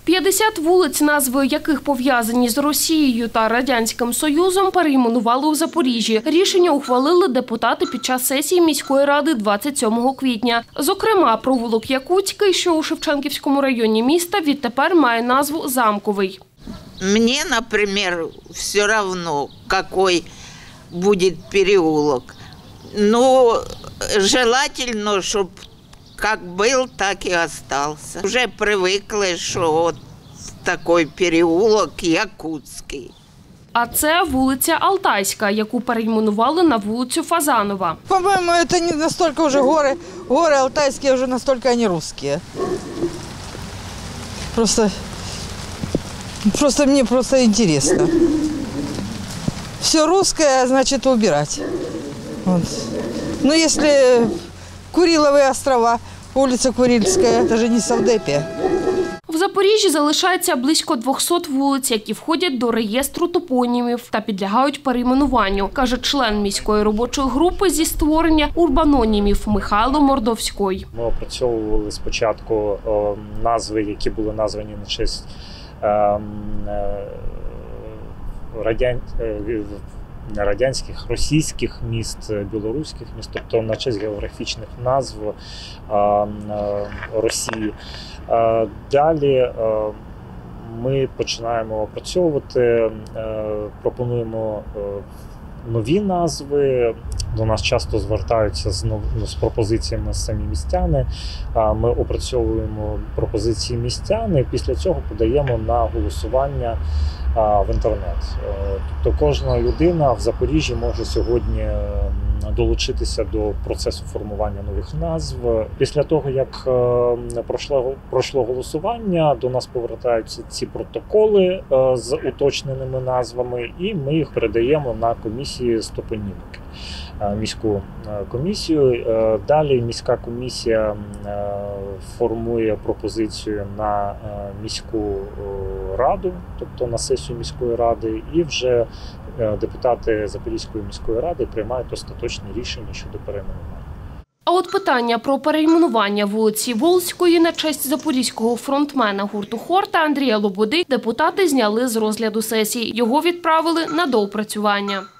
50 вулиць, назви яких пов'язані з Росією та Радянським Союзом, перейменували у Запоріжжі. Рішення ухвалили депутати під час сесії міської ради 27 квітня. Зокрема, провулок Якутський, що у Шевченківському районі міста, відтепер має назву Замковий. Мне, например, все равно, какой будет переулок. Но желательно, чтобы как был, так и остался. Уже привыкли, что вот такой переулок Якутський. А це вулиця Алтайська, яку перейменували на вулицю Фазанова. По-моему, это не настолько уже горы. Горы алтайские уже настолько они русские. Просто мне интересно. Все русское, значит, убирать. Вот. Ну, если Куриловые острова, улица Курильская, это же не Савдепия. В Запоріжжі залишається близько 200 вулиць, які входять до реєстру топонімів та підлягають перейменуванню, каже член міської робочої групи зі створення урбанонімів Михайло Мордовський. Ми опрацьовували спочатку назви, які були названі на честь радянських, російських міст, білоруських міст, тобто на честь географічних назв Росії. Далі ми починаємо опрацьовувати, пропонуємо нові назви. До нас часто звертаються з пропозиціями самі містяни. Ми опрацьовуємо пропозиції містян і після цього подаємо на голосування в інтернет. Тобто кожна людина в Запоріжжі може сьогодні долучитися до процесу формування нових назв. Після того, як пройшло голосування, до нас повертаються ці протоколи з уточненими назвами, і ми їх передаємо на комісії з топоніміки, міську комісію. Далі міська комісія формує пропозицію на міську раду, тобто на сесію міської ради, і вже депутати Запорізької міської ради приймають остаточні рішення щодо перейменування. А от питання про перейменування вулиці Волзької на честь запорізького фронтмена гурту «Хорта» Андрія Лободи депутати зняли з розгляду сесії. Його відправили на доопрацювання.